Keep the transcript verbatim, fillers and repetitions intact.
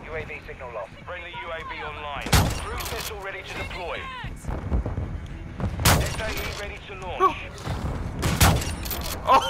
U A V signal lost. Friendly U A V online. Cruise missile ready to deploy. S A E ready to launch. Oh!